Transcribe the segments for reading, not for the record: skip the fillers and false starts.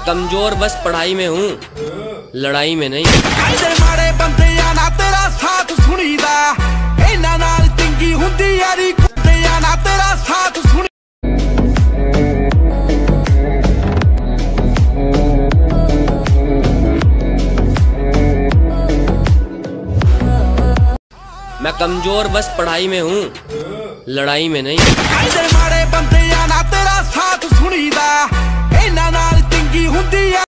कमजोर बस पढ़ाई में हूँ, लड़ाई में नहीं। माड़े बंदे ना तेरा साथ सुनीदा, इन्हां नाल चंगी हुंदी यारी, ना तेरा साथ सुनी। मैं कमजोर बस पढ़ाई में हूँ, लड़ाई में नहीं। माड़े बंदे ना तेरा साथ सुनीदा, इन्हां नाल चंगी हुंदी यारी।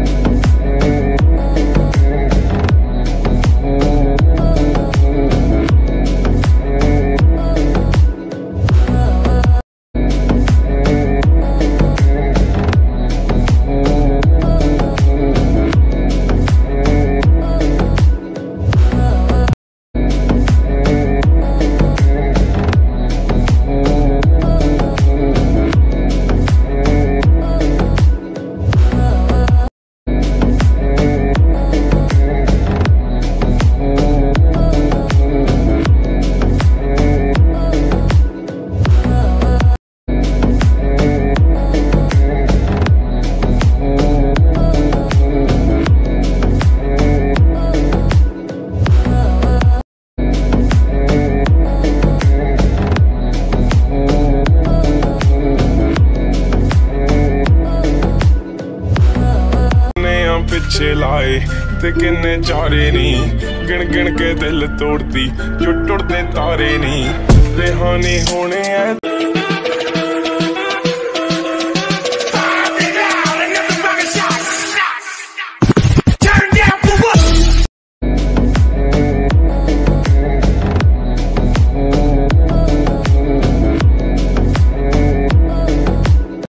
पिछे लाए ते किन्ने चारे नी, गिन गिन के दिल तोड़ती जो टुटदे तारे नी। रेहानी होने